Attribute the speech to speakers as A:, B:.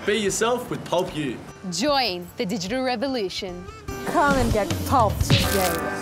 A: Be yourself with Pulp U.
B: Join the digital revolution.
C: Come and get Pulp today.